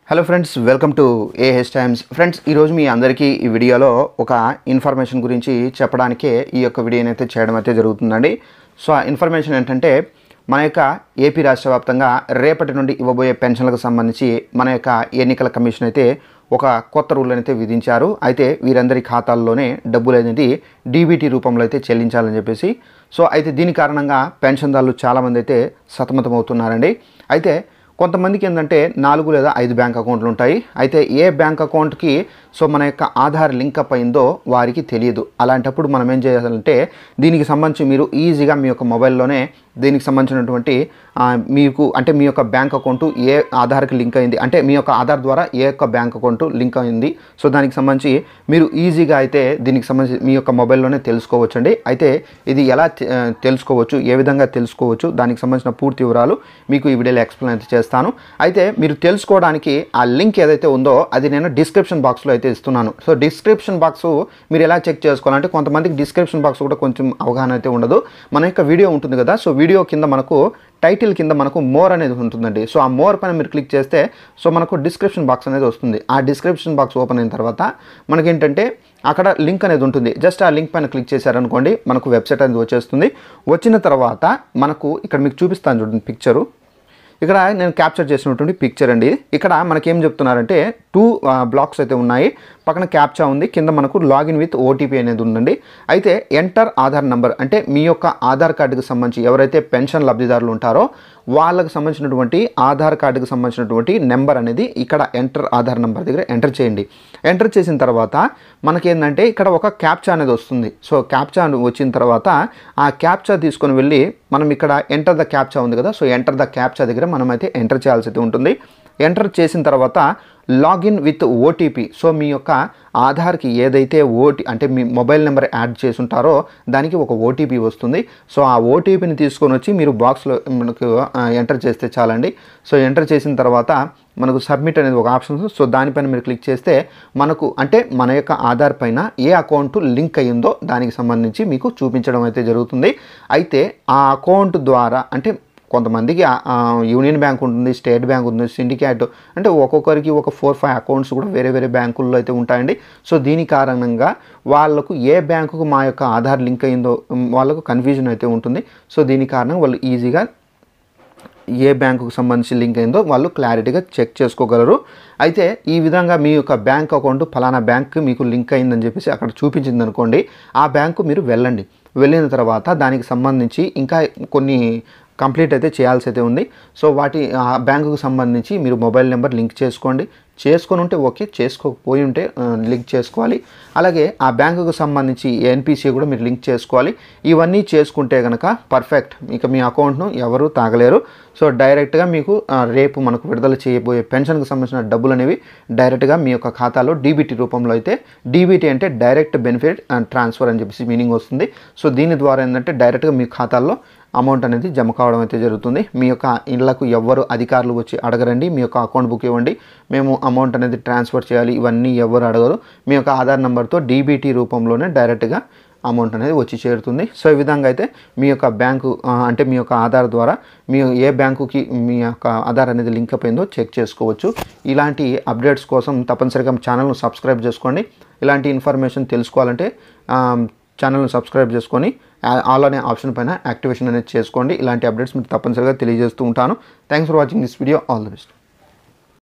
Hello friends, welcome to AH Times. Friends, ఈరోజు మీ అందరికీ ఈ వీడియోలో ఒక ఇన్ఫర్మేషన్ గురించి చెప్పడానికే ఈ యొక్క వీడియోని అయితే చేయడం అయితే జరుగుతుందండి. సో ఆ ఇన్ఫర్మేషన్ ఏంటంటే, మన యొక్క ఏపీ రాష్ట్ర వ్యాప్తంగా రేపటి నుండి ఇవ్వబోయే పెన్షన్లకు సంబంధించి మన యొక్క ఎన్నికల కమిషన్ అయితే ఒక కొత్త రూల్ అయితే విధించారు. అయితే వీరందరి ఖాతాల్లోనే డబ్బులు అనేది డీబీటీ రూపంలో అయితే చెల్లించాలని చెప్పేసి. సో అయితే దీని కారణంగా పెన్షన్దారులు చాలామంది అయితే సతమతమవుతున్నారండి. అయితే కొంతమందికి ఏంటంటే 4 లేదా 5 బ్యాంక్ అకౌంట్లు ఉంటాయి. అయితే ఏ బ్యాంక్ అకౌంట్కి మన యొక్క ఆధార్ లింక్ అప్ అయిందో వారికి తెలియదు. అలాంటప్పుడు మనం ఏం చేయాలంటే, దీనికి సంబంధించి మీరు ఈజీగా మీ యొక్క మొబైల్లోనే దీనికి సంబంధించినటువంటి మీకు అంటే మీ యొక్క బ్యాంక్ అకౌంట్ ఏ ఆధార్కి లింక్ అయింది, అంటే మీ యొక్క ఆధార్ ద్వారా ఏ యొక్క బ్యాంక్ అకౌంట్ లింక్ అయింది, సో దానికి సంబంధించి మీరు ఈజీగా అయితే దీనికి సంబంధించి మీ యొక్క మొబైల్లోనే తెలుసుకోవచ్చండి. అయితే ఇది ఎలా తెలుసుకోవచ్చు, ఏ విధంగా తెలుసుకోవచ్చు, దానికి సంబంధించిన పూర్తి వివరాలు మీకు ఈ వీడియోలో ఎక్స్ప్లెయిన్ అయితే చేస్తాను. అయితే మీరు తెలుసుకోవడానికి ఆ లింక్ ఏదైతే ఉందో అది నేను డిస్క్రిప్షన్ బాక్స్లో అయితే ఇస్తున్నాను. సో డిస్క్రిప్షన్ బాక్స్ మీరు ఎలా చెక్ చేసుకోవాలంటే, కొంతమందికి డిస్క్రిప్షన్ బాక్స్ కూడా కొంచెం అవగాహన అయితే ఉండదు. మన యొక్క వీడియో ఉంటుంది కదా, సో వీడియో కింద మనకు టైటిల్ కింద మనకు మోర్ అనేది ఉంటుందండి. సో ఆ మోర్ పైన మీరు క్లిక్ చేస్తే మనకు డిస్క్రిప్షన్ బాక్స్ అనేది వస్తుంది. ఆ డిస్క్రిప్షన్ బాక్స్ ఓపెన్ అయిన తర్వాత మనకేంటంటే అక్కడ లింక్ అనేది ఉంటుంది. జస్ట్ ఆ లింక్ పైన క్లిక్ చేశారనుకోండి, మనకు వెబ్సైట్ అనేది వచ్చేస్తుంది. వచ్చిన తర్వాత మనకు ఇక్కడ మీకు చూపిస్తాను చూడండి పిక్చరు. ఇక్కడ నేను క్యాప్చర్ చేసినటువంటి పిక్చర్ అండి. ఇక్కడ మనకేం చెప్తున్నారంటే 2 బ్లాక్స్ అయితే ఉన్నాయి. పక్కన క్యాప్చా ఉంది, కింద మనకు లాగిన్ విత్ ఓటీపీ అనేది ఉందండి. అయితే ఎంటర్ ఆధార్ నంబర్ అంటే మీ యొక్క ఆధార్ కార్డుకి సంబంధించి ఎవరైతే పెన్షన్ లబ్ధిదారులు ఉంటారో వాళ్ళకి సంబంధించినటువంటి ఆధార్ కార్డుకి సంబంధించినటువంటి నెంబర్ అనేది ఇక్కడ ఎంటర్ ఆధార్ నెంబర్ దగ్గర ఎంటర్ చేయండి. ఎంటర్ చేసిన తర్వాత మనకేంటంటే ఇక్కడ ఒక క్యాప్చా అనేది వస్తుంది. సో క్యాప్చా వచ్చిన తర్వాత ఆ క్యాప్చా తీసుకొని వెళ్ళి మనం ఇక్కడ ఎంటర్ ద క్యాప్చా ఉంది కదా, సో ఎంటర్ ద క్యాప్చా దగ్గర మనం అయితే ఎంటర్ చేయాల్సి అయితే ఉంటుంది. ఎంటర్ చేసిన తర్వాత లాగిన్ విత్ ఓటీపీ, సో మీ యొక్క ఆధార్కి ఏదైతే అంటే మీ మొబైల్ నెంబర్ యాడ్ చేసి ఉంటారో దానికి ఒక ఓటీపీ వస్తుంది. సో ఆ ఓటీపీని తీసుకొని వచ్చి మీరు బాక్స్లో మనకు ఎంటర్ చేస్తే చాలండి. సో ఎంటర్ చేసిన తర్వాత మనకు సబ్మిట్ అనేది ఒక ఆప్షన్ ఉంది. సో దానిపైన మీరు క్లిక్ చేస్తే మనకు అంటే మన యొక్క ఆధార్ పైన ఏ అకౌంట్ లింక్ అయ్యిందో దానికి సంబంధించి మీకు చూపించడం అయితే జరుగుతుంది. అయితే ఆ అకౌంట్ ద్వారా అంటే కొంతమందికి యూనియన్ బ్యాంక్ ఉంటుంది, స్టేట్ బ్యాంక్ ఉంటుంది, సిండికేట్, అంటే ఒక్కొక్కరికి ఒక 4-5 అకౌంట్స్ కూడా వేరే వేరే బ్యాంకుల్లో అయితే ఉంటాయండి. సో దీని కారణంగా వాళ్ళకు ఏ బ్యాంకుకు మా యొక్క ఆధార్ లింక్ అయిందో వాళ్ళకు కన్ఫ్యూజన్ అయితే ఉంటుంది. సో దీని కారణంగా వాళ్ళు ఈజీగా ఏ బ్యాంకుకు సంబంధించి లింక్ అయిందో వాళ్ళు క్లారిటీగా చెక్ చేసుకోగలరు. అయితే ఈ విధంగా మీ యొక్క బ్యాంక్ అకౌంట్ ఫలానా బ్యాంక్ మీకు లింక్ అయిందని చెప్పేసి అక్కడ చూపించింది అనుకోండి, ఆ బ్యాంకు మీరు వెళ్ళండి. వెళ్ళిన తర్వాత దానికి సంబంధించి ఇంకా కొన్ని కంప్లీట్ అయితే చేయాల్సి అయితే ఉంది. సో ఆ బ్యాంకుకు సంబంధించి మీరు మొబైల్ నెంబర్ లింక్ చేసుకోండి. చేసుకొని ఉంటే ఓకే, చేసుకోకపోయి ఉంటే లింక్ చేసుకోవాలి. అలాగే ఆ బ్యాంకుకు సంబంధించి ఎన్పిసి కూడా మీరు లింక్ చేసుకోవాలి. ఇవన్నీ చేసుకుంటే కనుక పర్ఫెక్ట్, ఇక మీ అకౌంట్ను ఎవరు తాగలేరు. సో డైరెక్ట్గా మీకు రేపు మనకు విడుదల చేయబోయే పెన్షన్కి సంబంధించిన డబ్బులు అనేవి డైరెక్ట్గా మీ యొక్క ఖాతాలో డీబీటీ రూపంలో అయితే, డీబీటీ అంటే డైరెక్ట్ బెనిఫిట్ అండ్ ట్రాన్స్ఫర్ అని చెప్పేసి మీనింగ్ వస్తుంది. సో దీని ద్వారా ఏంటంటే డైరెక్ట్గా మీ ఖాతాల్లో అమౌంట్ అనేది జమ కావడం అయితే జరుగుతుంది. మీ యొక్క ఇళ్లకు ఎవ్వరు అధికారులు వచ్చి అడగరండి, మీ యొక్క అకౌంట్ బుక్ ఇవ్వండి, మేము అమౌంట్ అనేది ట్రాన్స్ఫర్ చేయాలి, ఇవన్నీ ఎవరు అడగరు. మీ యొక్క ఆధార్ నెంబర్తో డీబీటీ రూపంలోనే డైరెక్ట్గా అమౌంట్ అనేది వచ్చి చేరుతుంది. సో ఈ విధంగా అయితే మీ యొక్క బ్యాంకు అంటే మీ యొక్క ఆధార్ ద్వారా మీ ఏ బ్యాంకుకి మీ యొక్క ఆధార్ అనేది లింక్ అయిపోయిందో చెక్ చేసుకోవచ్చు. ఇలాంటి అప్డేట్స్ కోసం తప్పనిసరిగా ఛానల్ను సబ్స్క్రైబ్ చేసుకోండి. ఇలాంటి ఇన్ఫర్మేషన్ తెలుసుకోవాలంటే ఛానల్ను సబ్స్క్రైబ్ చేసుకొని ఆల్ అనే ఆప్షన్ పైన యాక్టివేషన్ అనేది చేసుకోండి. ఇలాంటి అప్డేట్స్ మీకు తప్పనిసరిగా తెలియజేస్తూ ఉంటాను. Thanks for watching this video. All the best.